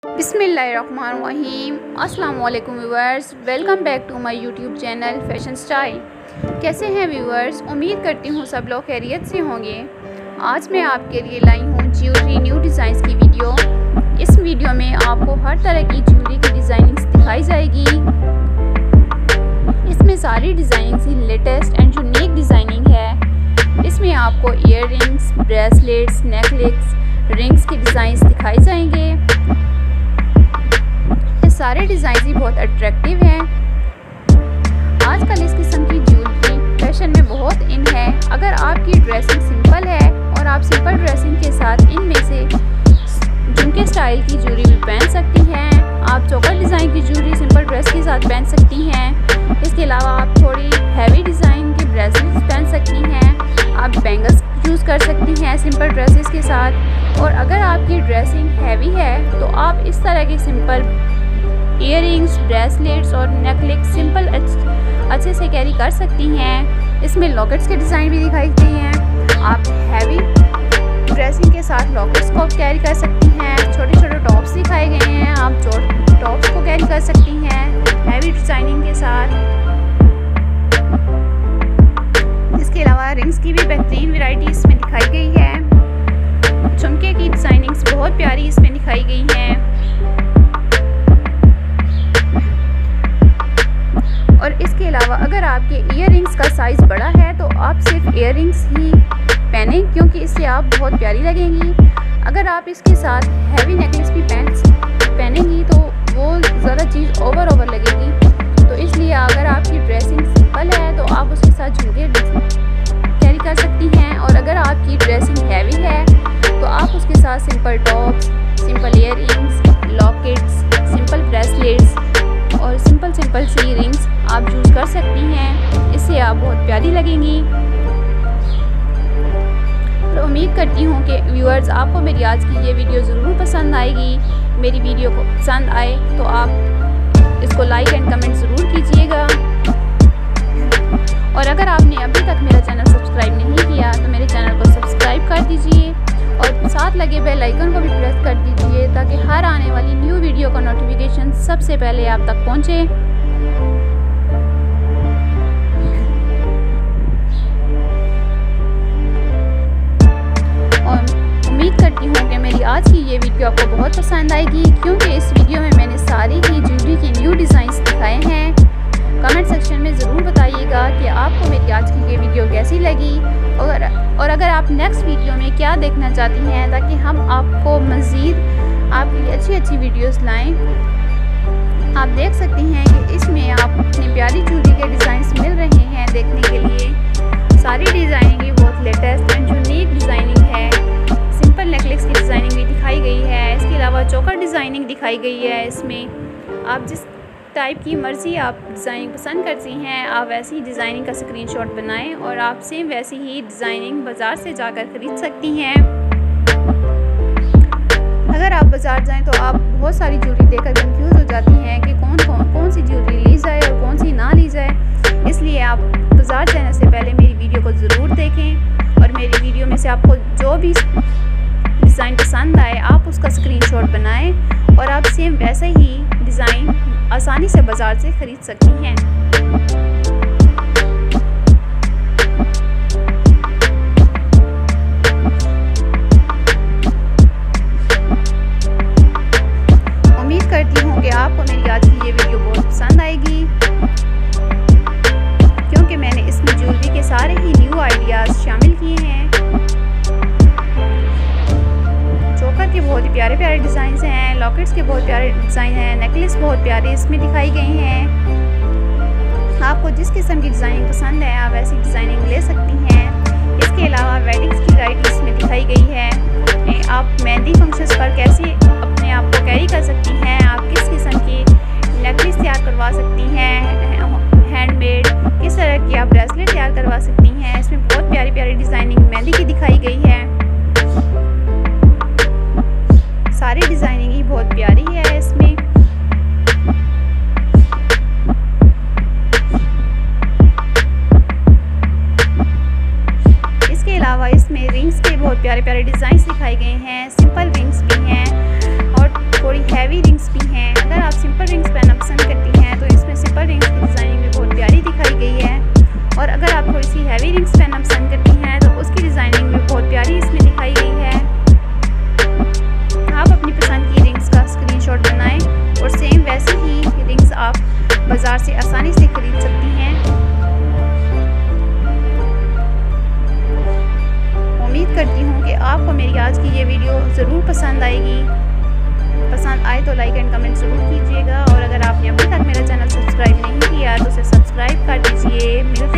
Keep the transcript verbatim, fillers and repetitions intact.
बिस्मिल्लाहिर्रहमानिर्रहीम। अस्सलाम वालेकुम viewers, welcome back to my YouTube channel fashion style. कैसे हैं व्यूअर्स? उम्मीद करती हूँ सब लोग खैरियत से होंगे। आज मैं आपके लिए लाई हूँ ज्वेलरी न्यू डिज़ाइंस की वीडियो। इस वीडियो में आपको हर तरह की ज्वेलरी की डिज़ाइनिंग्स दिखाई जाएगी। इसमें सारी डिज़ाइनिंग्स ही लेटेस्ट एंड यूनिक डिज़ाइनिंग है। इसमें आपको ear rings, bracelets, necklace, rings की डिज़ाइंस दिखाई जाएंगे। ये सारे डिज़ाइन ही बहुत अट्रैक्टिव हैं। आजकल इस किस्म की ज्वेलरी फैशन में बहुत इन है। अगर आपकी ड्रेसिंग सिंपल है और आप सिंपल ड्रेसिंग के साथ इनमें से झुमके स्टाइल की ज्वेलरी भी पहन सकती हैं। आप चोकर डिज़ाइन की ज्वेलरी सिंपल ड्रेस के साथ पहन सकती हैं। इसके अलावा आप थोड़ी हैवी डिज़ाइन के ब्रेसलेट्स पहन सकती हैं। आप बैंगल्स यूज़ कर सकती हैं सिंपल ड्रेसेस के साथ। और अगर आपकी ड्रेसिंग हैवी है तो आप इस तरह के सिंपल ईयरिंग्स, ब्रेसलेट्स और नेकलेस सिंपल अच्छे से कैरी कर सकती हैं। इसमें लॉकेट्स के डिज़ाइन भी दिखाई गई हैं। आप हैवी ड्रेसिंग के साथ लॉकेट्स को कैरी कर सकती हैं। छोटे छोटे टॉप्स दिखाए गए हैं, आप टॉप्स को कैरी कर सकती हैं हैवी डिज़ाइनिंग के साथ। इसके अलावा रिंग्स की भी बेहतरीन वैरायटी इसमें दिखाई गई है। झुमके की डिज़ाइनिंग्स बहुत प्यारी इसमें दिखाई गई हैं। और इसके अलावा अगर आपके ईयर रिंग्स का साइज़ बड़ा है तो आप सिर्फ ईयर रिंग्स ही पहने, क्योंकि इससे आप बहुत प्यारी लगेंगी। अगर आप इसके साथ हैवी नेकलेस भी पहन पहनेंगी तो वो ज़्यादा चीज़ ओवर ओवर लगेगी। तो इसलिए अगर आपकी ड्रेसिंग सिंपल है तो आप उसके साथ झुमके कैरी कर सकती हैं। और अगर आपकी ड्रेसिंग हैवी है तो आप उसके साथ simple tops, simple ear rings, lockets, simple bracelets और सिंपल सिंपल सी रिंग्स आप यूज़ कर सकती हैं। इससे आप बहुत प्यारी लगेंगी। तो उम्मीद करती हूँ कि व्यूअर्स आपको मेरी आज की ये वीडियो ज़रूर पसंद आएगी। मेरी वीडियो को पसंद आए तो आप इसको लाइक एंड कमेंट ज़रूर कीजिएगा। और अगर आपने अभी तक मेरा चैनल सब्सक्राइब नहीं किया तो मेरे चैनल को सब्सक्राइब कर दीजिए और साथ लगे बेल आइकन को भी प्रेस कर दीजिए ताकि हर आने वाली न्यू वीडियो का नोटिफिकेशन सबसे पहले आप तक पहुंचे। और उम्मीद करती हूँ कि मेरी आज की ये वीडियो आपको बहुत पसंद आएगी, क्योंकि इस वीडियो में मैंने सारी ही ज्वेलरी की न्यू डिज़ाइंस दिखाए हैं। कमेंट सेक्शन में ज़रूर बताइएगा कि आपको मेरी आज की ये वीडियो कैसी लगी। और और अगर आप नेक्स्ट वीडियो में क्या देखना चाहती हैं ताकि हम आपको मज़ीद आपके लिए अच्छी अच्छी वीडियोस लाएं। आप देख सकती हैं कि इसमें आप अपनी प्यारी ज्वेलरी के डिज़ाइंस मिल रहे हैं देखने के लिए। सारी डिज़ाइनिंग भी बहुत लेटेस्ट एंड यूनिक डिज़ाइनिंग है। सिंपल नेकलेस की डिज़ाइनिंग भी दिखाई गई है। इसके अलावा चोकर डिज़ाइनिंग दिखाई गई है। इसमें आप जिस टाइप की मर्ज़ी आप डिज़ाइनिंग पसंद करती हैं आप वैसी डिज़ाइनिंग का स्क्रीनशॉट बनाएं और आप सेम वैसी ही डिज़ाइनिंग बाज़ार से जाकर ख़रीद सकती हैं। अगर आप बाज़ार जाएं तो आप बहुत सारी ज्वेलरी देखकर कंफ्यूज हो जाती हैं कि कौन कौन कौन सी ज्वेलरी ली जाए और कौन सी ना ली जाए। इसलिए आप बाज़ार जाने से पहले मेरी वीडियो को ज़रूर देखें और मेरी वीडियो में से आपको जो भी डिज़ाइन पसंद आए आप उसका स्क्रीनशॉट बनाएं और आप सेम वैसे ही डिज़ाइन आसानी से बाज़ार से ख़रीद सकती हैं। उम्मीद करती हूँ कि आपको मेरी आज की ये वीडियो बहुत पसंद आएगी, क्योंकि मैंने इसमें ज्वेलरी के सारे ही न्यू आइडियाज़ शामिल किए हैं। चोकर के बहुत ही प्यारे प्यारे डिज़ाइन हैं, लॉकेट्स के बहुत प्यारे डिज़ाइन हैं, नेकलेस बहुत प्यारे इसमें दिखाई गई हैं। आपको जिस किस्म की डिज़ाइनिंग पसंद है आप ऐसी डिज़ाइनिंग ले सकती हैं। इसके अलावा वेडिंग्स की वैरायटी इसमें दिखाई गई है। आप मेहंदी फंक्शंस पर कैसे अपने आप को कैरी कर सकती हैं, आप किस किस्म की नेकलेस तैयार करवा सकती हैं, हैंडमेड किस तरह की आप ब्रेसलेट तैयार करवा सकती हैं। इसमें बहुत प्यारी प्यारी डिज़ाइनिंग मेहंदी की दिखाई गई है। सारी डिज़ाइनिंग ही बहुत प्यारी है इसमें। इसके अलावा इसमें रिंग्स के बहुत प्यारे प्यारे डिज़ाइंस दिखाए गए हैं। सिंपल रिंग्स भी हैं पिन कमेंट ज़रूर कीजिएगा और अगर आपने अभी तक मेरा चैनल सब्सक्राइब नहीं किया तो उसे सब्सक्राइब कर दीजिए। मिलते